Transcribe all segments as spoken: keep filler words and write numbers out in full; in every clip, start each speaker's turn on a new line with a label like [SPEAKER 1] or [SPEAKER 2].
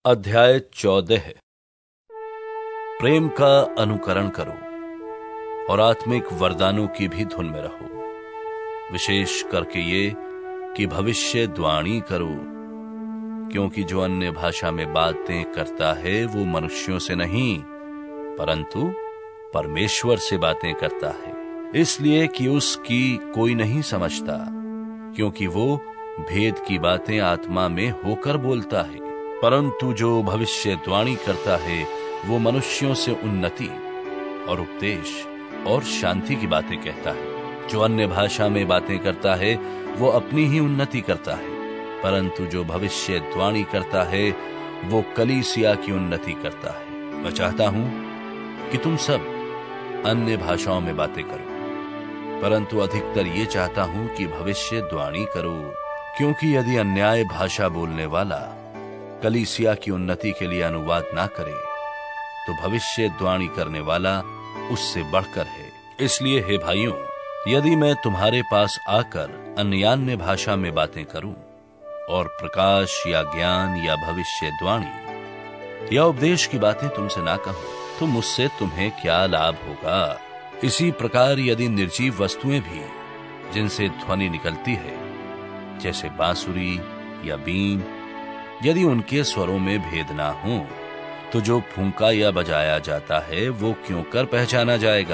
[SPEAKER 1] अध्याय चौदह। प्रेम का अनुकरण करो और आत्मिक वरदानों की भी धुन में रहो, विशेष करके ये कि भविष्यद्वाणी करो, क्योंकि जो अन्य भाषा में बातें करता है वो मनुष्यों से नहीं परंतु परमेश्वर से बातें करता है, इसलिए कि उसकी कोई नहीं समझता, क्योंकि वो भेद की बातें आत्मा में होकर बोलता है। परंतु जो भविष्यद्वाणी करता है वो मनुष्यों से उन्नति और उपदेश और शांति की बातें कहता है। जो अन्य भाषा में बातें करता है वो अपनी ही उन्नति करता है, परंतु जो भविष्यद्वाणी करता है वो कलीसिया की उन्नति करता है। मैं चाहता हूं कि तुम सब अन्य भाषाओं में बातें करो, परंतु अधिकतर ये चाहता हूं कि भविष्यद्वाणी करो, क्योंकि यदि अन्याय भाषा बोलने वाला कलीसिया की उन्नति के लिए अनुवाद ना करे तो भविष्यद्वाणी करने वाला उससे बढ़कर है। इसलिए हे भाइयों, यदि मैं तुम्हारे पास आकर अन्यान्य भाषा में बातें करूं और प्रकाश या ज्ञान या भविष्यद्वाणी या उपदेश की बातें तुमसे ना कहूं तो मुझसे तुम्हें क्या लाभ होगा। इसी प्रकार यदि निर्जीव वस्तुएं भी जिनसे ध्वनि निकलती है, जैसे बांसुरी या बीन, यदि उनके स्वरों में भेद ना हो तो जो फूंका या बजाया जाता है वो क्यों कर पहचाना जाएगा।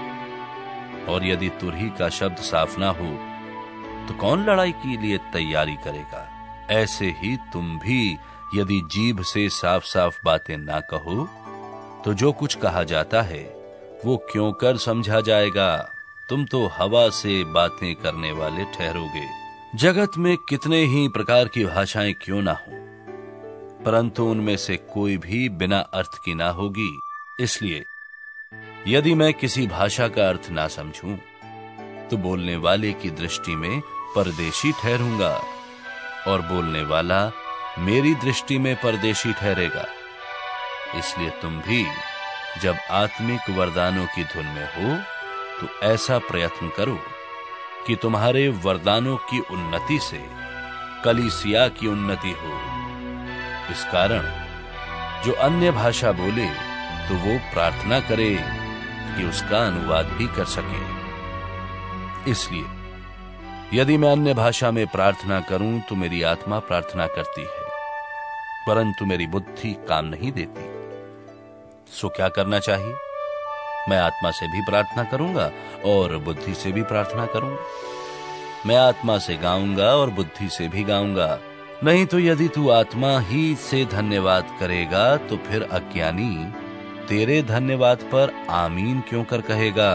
[SPEAKER 1] और यदि तुरही का शब्द साफ ना हो तो कौन लड़ाई के लिए तैयारी करेगा। ऐसे ही तुम भी यदि जीभ से साफ साफ बातें ना कहो तो जो कुछ कहा जाता है वो क्यों कर समझा जाएगा। तुम तो हवा से बातें करने वाले ठहरोगे। जगत में कितने ही प्रकार की भाषाएं क्यों ना हो, परंतु उनमें से कोई भी बिना अर्थ की ना होगी। इसलिए यदि मैं किसी भाषा का अर्थ ना समझूं तो बोलने वाले की दृष्टि में परदेशी ठहरूंगा और बोलने वाला मेरी दृष्टि में परदेशी ठहरेगा। इसलिए तुम भी जब आत्मिक वरदानों की धुन में हो तो ऐसा प्रयत्न करो कि तुम्हारे वरदानों की उन्नति से कलीसिया की उन्नति हो। इस कारण जो अन्य भाषा बोले तो वो प्रार्थना करे कि उसका अनुवाद भी कर सके। इसलिए यदि मैं अन्य भाषा में प्रार्थना करूं तो मेरी आत्मा प्रार्थना करती है, परंतु मेरी बुद्धि काम नहीं देती। सो क्या करना चाहिए? मैं आत्मा से भी प्रार्थना करूंगा और बुद्धि से भी प्रार्थना करूंगा। मैं आत्मा से गाऊंगा और बुद्धि से भी गाऊंगा। नहीं तो यदि तू आत्मा ही से धन्यवाद करेगा तो फिर अज्ञानी तेरे धन्यवाद पर आमीन क्यों कर कहेगा?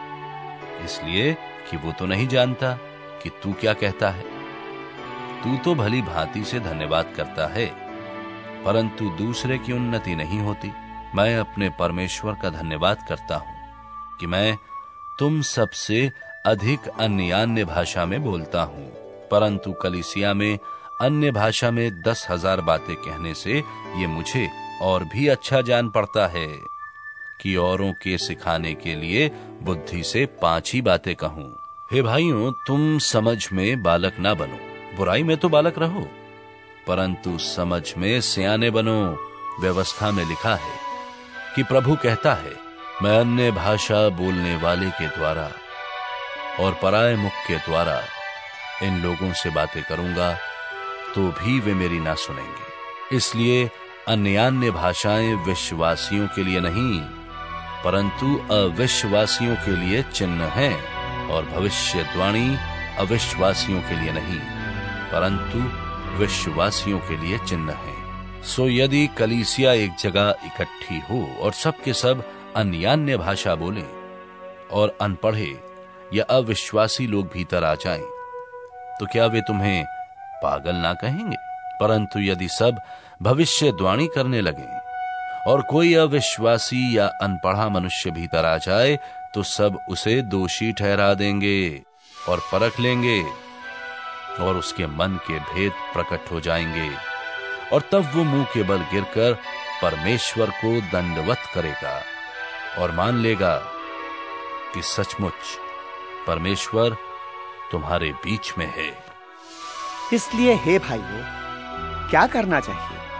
[SPEAKER 1] इसलिए कि वो तो नहीं जानता कि तू क्या कहता है। तू तो भली भांति से धन्यवाद करता है, परंतु दूसरे की उन्नति नहीं होती। मैं अपने परमेश्वर का धन्यवाद करता हूं कि मैं तुम सबसे अधिक अन्यान्य भाषा में बोलता हूं, परंतु कलीसिया में अन्य भाषा में दस हजार बातें कहने से ये मुझे और भी अच्छा जान पड़ता है कि औरों के सिखाने के लिए बुद्धि से पांच ही बातें कहूं। हे भाइयों, तुम समझ में बालक ना बनो, बुराई में तो बालक रहो, परंतु समझ में सियाने बनो। व्यवस्था में लिखा है कि प्रभु कहता है, मैं अन्य भाषा बोलने वाले के द्वारा और पराये मुख के द्वारा इन लोगों से बातें करूंगा तो भी वे मेरी ना सुनेंगे। इसलिए अन्यान्य भाषाएं विश्वासियों के लिए नहीं परंतु अविश्वासियों के लिए चिन्ह हैं, और भविष्यद्वाणी अविश्वासियों के लिए नहीं परंतु विश्वासियों के लिए चिन्ह है। सो यदि कलीसिया एक जगह इकट्ठी हो और सब के सब अन्यान्य भाषा बोले और अनपढ़े या अविश्वासी लोग भीतर आ जाएं, तो क्या वे तुम्हें पागल ना कहेंगे? परंतु यदि सब भविष्यद्वाणी करने लगे और कोई अविश्वासी या अनपढ़ा मनुष्य भीतर आ जाए तो सब उसे दोषी ठहरा देंगे और परख लेंगे और उसके मन के भेद प्रकट हो जाएंगे, और तब वो मुंह के बल गिरकर परमेश्वर को दंडवत करेगा और मान लेगा कि सचमुच परमेश्वर तुम्हारे बीच में है।
[SPEAKER 2] इसलिए हे भाइयों, क्या करना चाहिए?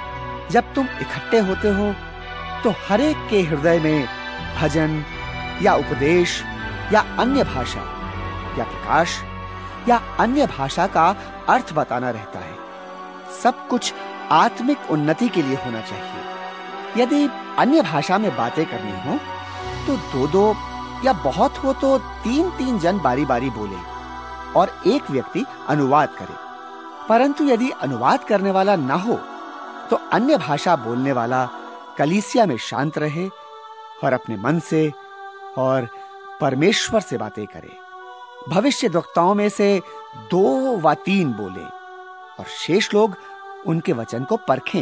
[SPEAKER 2] जब तुम इकट्ठे होते हो तो हर एक के हृदय में भजन या उपदेश या अन्य भाषा या प्रकाश या अन्य भाषा का अर्थ बताना रहता है। सब कुछ आत्मिक उन्नति के लिए होना चाहिए। यदि अन्य भाषा में बातें करनी हो तो दो दो या बहुत हो तो तीन तीन जन बारी बारी बोले और एक व्यक्ति अनुवाद करे। परंतु यदि अनुवाद करने वाला ना हो तो अन्य भाषा बोलने वाला कलीसिया में शांत रहे और अपने मन से और परमेश्वर से बातें करे। भविष्यद्वक्ताओं में से दो व तीन बोले और शेष लोग उनके वचन को परखें।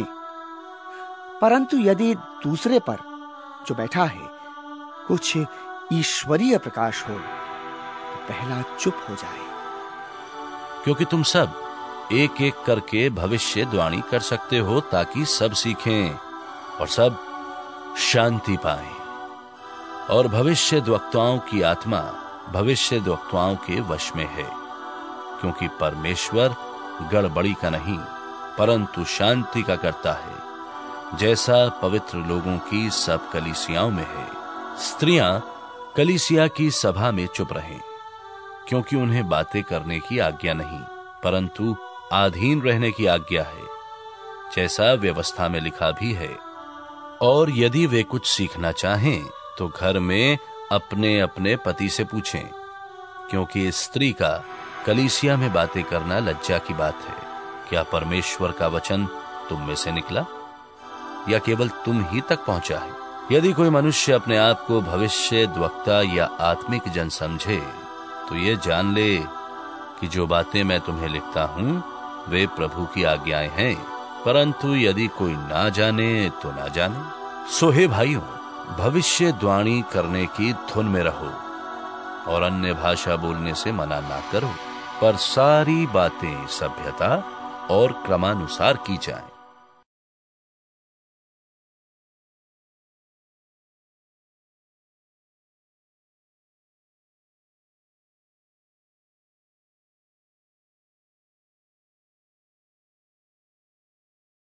[SPEAKER 2] परंतु यदि दूसरे पर जो बैठा है कुछ ईश्वरीय प्रकाश हो तो पहला चुप हो जाए,
[SPEAKER 1] क्योंकि तुम सब एक एक करके भविष्यवाणी कर सकते हो ताकि सब सीखें और सब शांति पाएं। और भविष्यद्वक्ताओं की आत्मा भविष्यद्वक्ताओं के वश में है, क्योंकि परमेश्वर गड़बड़ी का नहीं परंतु शांति का करता है, जैसा पवित्र लोगों की सब कलीसियाओं में है। स्त्रियां कलीसिया की सभा में चुप रहें, क्योंकि उन्हें बातें करने की आज्ञा नहीं परंतु अधीन रहने की आज्ञा है, जैसा व्यवस्था में लिखा भी है। और यदि वे कुछ सीखना चाहें तो घर में अपने अपने पति से पूछें, क्योंकि स्त्री का कलीसिया में बातें करना लज्जा की बात है। क्या परमेश्वर का वचन तुम में से निकला या केवल तुम ही तक पहुंचा है? यदि कोई मनुष्य अपने आप को भविष्यद्वक्ता या आत्मिक जन समझे तो ये जान ले कि जो बातें मैं तुम्हें लिखता हूं वे प्रभु की आज्ञाएं हैं। परंतु यदि कोई ना जाने तो ना जाने। सो हे भाइयों, भविष्यवाणी करने की धुन में रहो और अन्य भाषा बोलने से मना ना करो, पर सारी बातें सभ्यता और क्रमानुसार की जाएं।